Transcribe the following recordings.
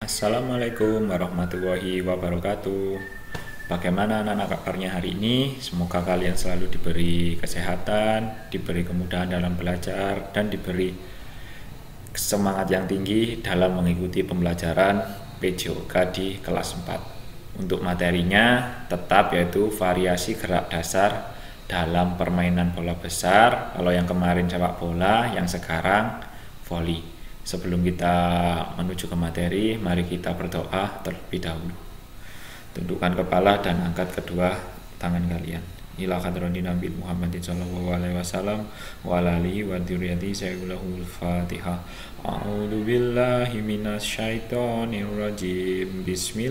Assalamualaikum warahmatullahi wabarakatuh. Bagaimana anak-anak kabarnya hari ini? Semoga kalian selalu diberi kesehatan, diberi kemudahan dalam belajar, dan diberi semangat yang tinggi dalam mengikuti pembelajaran PJOK di kelas 4. Untuk materinya tetap yaitu variasi gerak dasar dalam permainan bola besar. Kalau yang kemarin sepak bola, yang sekarang voli. Sebelum kita menuju ke materi, mari kita berdoa terlebih dahulu. Tundukkan kepala dan angkat kedua tangan kalian. Ila hadratin Nabi Muhammadin sallallahu alaihi wasallam wa ala alihi wa dzurriyyati sayyidul Fatihah. A'udzu billahi minasyaitonir rajim.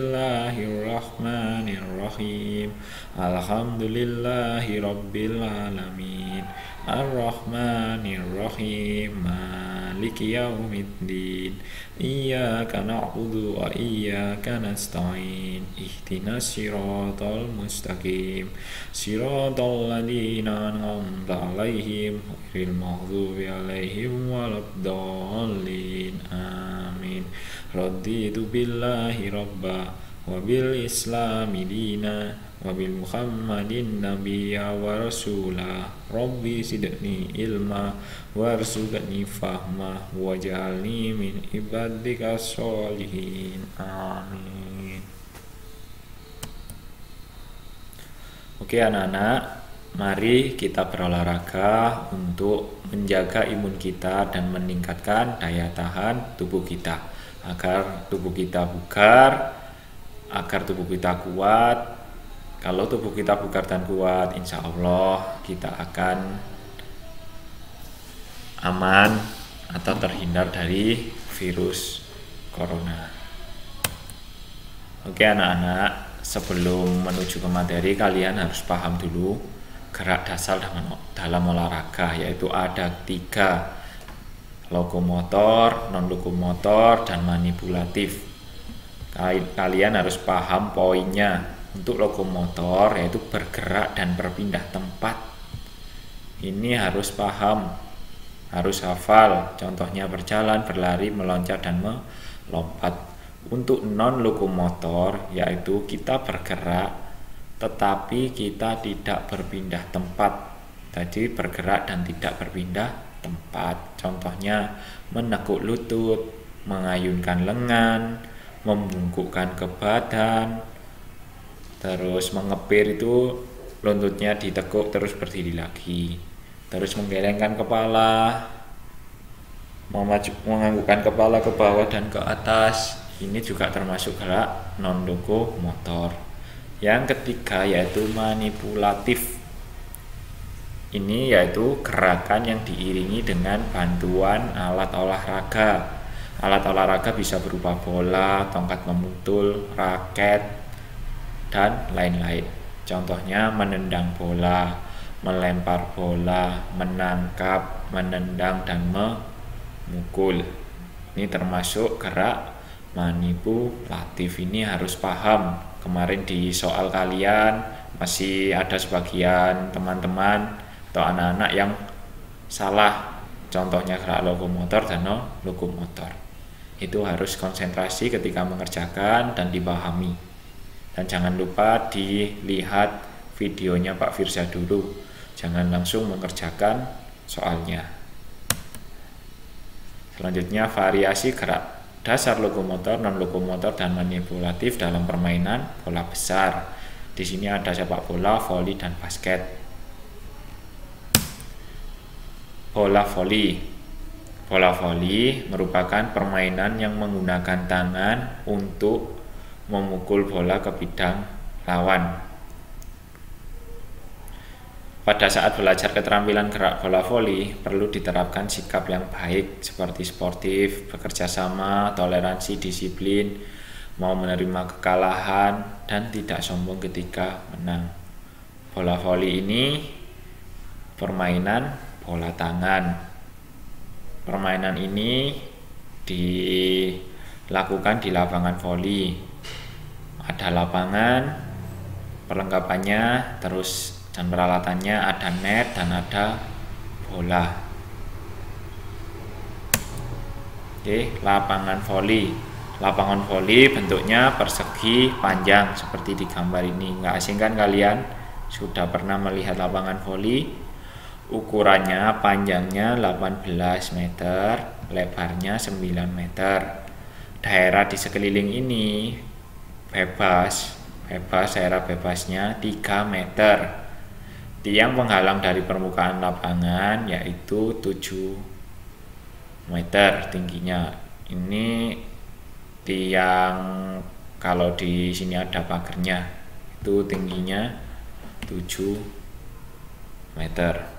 Bismillahirrahmanirrahim. Alhamdulillahi rabbil alamin. Ar-Rahmanir-Rahim. Maliki yaumiddin. Iyyaka na'budu wa iyyaka nasta'in. Ihdinas siratal mustaqim. Siratal ladzina an'amta 'alaihim ghairil maghdubi 'alaihim waladdallin. Amin. Raditu billahi rabba wa bil islami dina wa bil muhammadin nabiyya wa rasula. Rabbi zidni ilma warzuqni fahma waj'alni min ibadika sholihin. Amin. Oke anak-anak, mari kita berolahraga untuk menjaga imun kita dan meningkatkan daya tahan tubuh kita agar tubuh kita bugar, agar tubuh kita kuat. Kalau tubuh kita bugar dan kuat, insya Allah kita akan aman atau terhindar dari virus corona. Oke anak-anak, sebelum menuju ke materi, kalian harus paham dulu gerak dasar dalam olahraga, yaitu ada 3: lokomotor, non-lokomotor, dan manipulatif. Kalian harus paham poinnya. Untuk lokomotor yaitu bergerak dan berpindah tempat. Ini harus paham, harus hafal. Contohnya berjalan, berlari, meloncat, dan melompat. Untuk non-lokomotor yaitu kita bergerak tetapi kita tidak berpindah tempat. Jadi bergerak dan tidak berpindah tempat. Contohnya menekuk lutut, mengayunkan lengan, membungkukkan ke badan. Terus mengepir itu lututnya ditekuk terus berdiri lagi. Terus menggelengkan kepala, menganggukkan kepala ke bawah dan ke atas. Ini juga termasuk gerak non-lokomotor. Yang ketiga yaitu manipulatif. Ini yaitu gerakan yang diiringi dengan bantuan alat olahraga. Alat olahraga bisa berupa bola, tongkat memukul, raket, dan lain-lain. Contohnya menendang bola, melempar bola, menangkap, menendang, dan memukul. Ini termasuk gerak manipulatif. Ini harus paham. Kemarin di soal kalian masih ada sebagian teman-teman atau anak-anak yang salah. Contohnya gerak lokomotor dan non-lokomotor. Itu harus konsentrasi ketika mengerjakan dan dipahami. Dan jangan lupa dilihat videonya Pak Firza dulu. Jangan langsung mengerjakan soalnya. Selanjutnya variasi gerak dasar lokomotor, non-lokomotor, dan manipulatif dalam permainan bola besar. Di sini ada sepak bola, voli, dan basket. Bola voli. Bola voli merupakan permainan yang menggunakan tangan untuk memukul bola ke bidang lawan. Pada saat belajar keterampilan gerak bola voli, perlu diterapkan sikap yang baik seperti sportif, bekerja sama, toleransi, disiplin, mau menerima kekalahan, dan tidak sombong ketika menang. Bola voli ini permainan bola tangan. Permainan ini dilakukan di lapangan voli. Ada lapangan, perlengkapannya, terus dan peralatannya, ada net dan ada bola. Oke, lapangan voli. Lapangan voli bentuknya persegi panjang seperti di gambar ini. Nggak asing kan kalian? Sudah pernah melihat lapangan voli? Ukurannya panjangnya 18 meter, lebarnya 9 meter. Daerah di sekeliling ini bebas daerah bebasnya 3 meter. Tiang penghalang dari permukaan lapangan yaitu 7 meter tingginya. Ini tiang, kalau di sini ada pagarnya, itu tingginya 7 meter.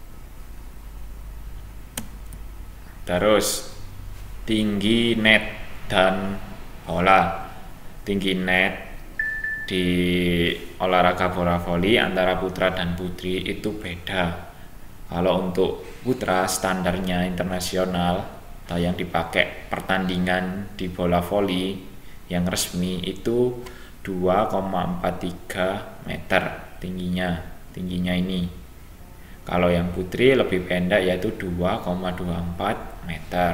Terus tinggi net dan bola. Tinggi net di olahraga bola voli antara putra dan putri itu beda. Kalau untuk putra standarnya internasional atau yang dipakai pertandingan di bola voli yang resmi itu 2,43 meter tingginya ini. Kalau yang putri lebih pendek yaitu 2,24 meter.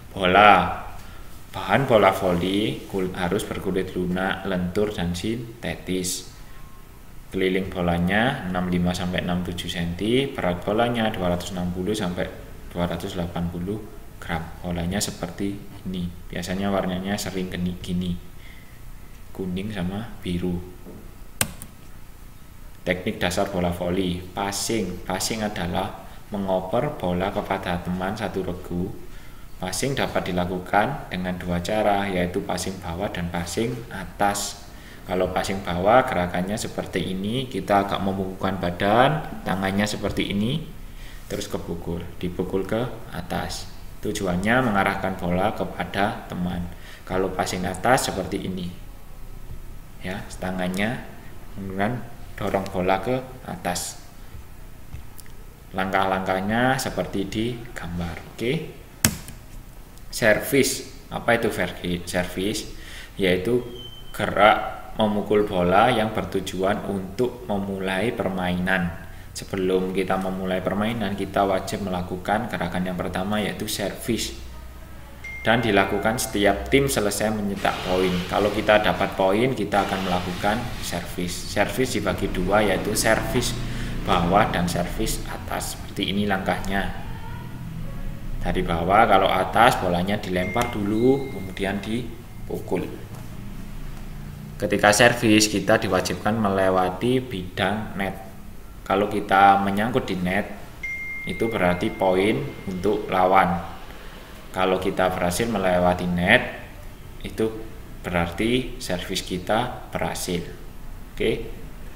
Bahan bola voli harus berkulit lunak, lentur dan sintetis. Keliling bolanya 65-67 cm, berat bolanya 260-280 gram. Bolanya seperti ini. Biasanya warnanya sering gini, kuning sama biru. Teknik dasar bola voli. Passing adalah mengoper bola kepada teman satu regu. Passing dapat dilakukan dengan dua cara, yaitu passing bawah dan passing atas. Kalau passing bawah gerakannya seperti ini, kita agak membungkukkan badan, tangannya seperti ini, terus dipukul ke atas. Tujuannya mengarahkan bola kepada teman. Kalau passing atas seperti ini, ya, tangannya kemudian dorong bola ke atas. Langkah-langkahnya seperti di gambar. Oke. Servis. Apa itu servis? Yaitu gerak memukul bola yang bertujuan untuk memulai permainan. Sebelum kita memulai permainan, kita wajib melakukan gerakan yang pertama yaitu servis. Dan dilakukan setiap tim selesai mencetak poin. Kalau kita dapat poin, kita akan melakukan servis. Servis dibagi dua, yaitu servis bawah dan servis atas. Seperti ini langkahnya. Dari bawah, kalau atas bolanya dilempar dulu, kemudian dipukul. Ketika servis, kita diwajibkan melewati bidang net. Kalau kita menyangkut di net, itu berarti poin untuk lawan. Kalau kita berhasil melewati net, itu berarti servis kita berhasil. Oke.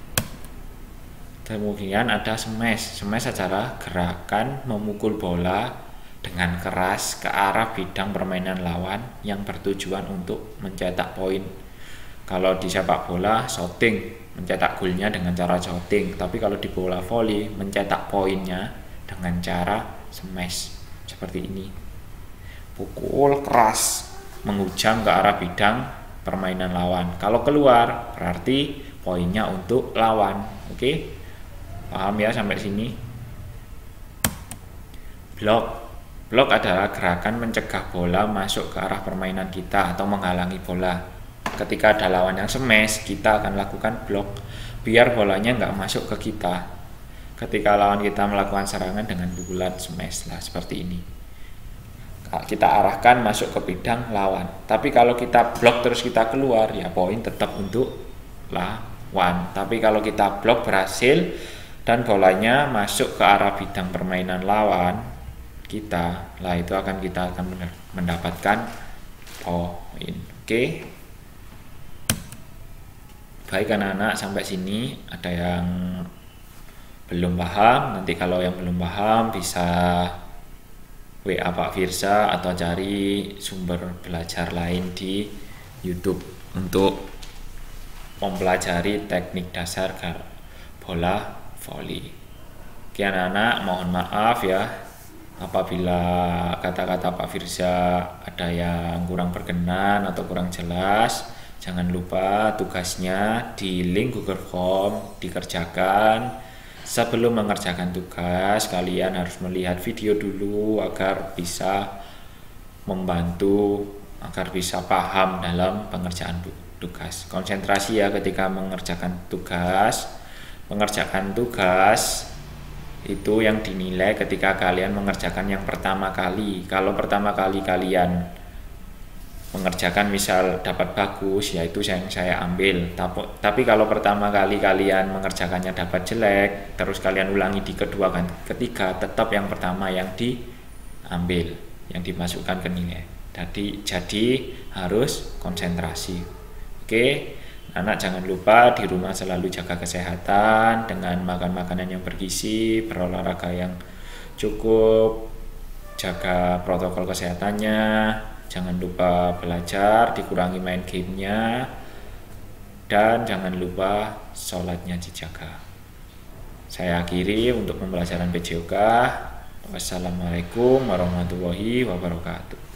Kemudian ada smash. Smash adalah gerakan memukul bola dengan keras ke arah bidang permainan lawan yang bertujuan untuk mencetak poin. Kalau di sepak bola, shooting, mencetak golnya dengan cara shooting. Tapi kalau di bola voli, mencetak poinnya dengan cara smash. Seperti ini. Pukul keras, menghujam ke arah bidang permainan lawan. Kalau keluar, berarti poinnya untuk lawan. Oke? Paham ya sampai sini? Blok adalah gerakan mencegah bola masuk ke arah permainan kita atau menghalangi bola. Ketika ada lawan yang smash, kita akan lakukan blok biar bolanya nggak masuk ke kita. Ketika lawan kita melakukan serangan dengan pukulan smash, seperti ini. Kita arahkan masuk ke bidang lawan. Tapi kalau kita blok terus kita keluar, ya poin tetap untuk lawan. Tapi kalau kita blok berhasil dan bolanya masuk ke arah bidang permainan lawan kita, itu kita akan mendapatkan poin. Oke. Baik anak-anak, sampai sini ada yang belum paham? Nanti kalau yang belum paham bisa WA Pak Firza atau cari sumber belajar lain di YouTube untuk mempelajari teknik dasar bola voli. Oke anak-anak, mohon maaf ya apabila kata-kata Pak Firza ada yang kurang berkenan atau kurang jelas. Jangan lupa tugasnya di link Google Form dikerjakan. Sebelum mengerjakan tugas, kalian harus melihat video dulu agar bisa membantu agar bisa paham dalam pengerjaan tugas. Konsentrasi ya ketika mengerjakan tugas. Mengerjakan tugas itu yang dinilai ketika kalian mengerjakan yang pertama kali. Kalau pertama kali kalian mengerjakan misal dapat bagus, yaitu yang saya ambil. Tapi kalau pertama kali kalian mengerjakannya dapat jelek, terus kalian ulangi di kedua kan ketiga, tetap yang pertama yang diambil, yang dimasukkan ke nilai. Jadi harus konsentrasi. Oke, anak jangan lupa di rumah selalu jaga kesehatan dengan makan makanan yang bergizi, berolahraga yang cukup, jaga protokol kesehatannya. Jangan lupa belajar, dikurangi main gamenya, dan jangan lupa sholatnya dijaga. Saya akhiri untuk pembelajaran PJOK. Wassalamualaikum warahmatullahi wabarakatuh.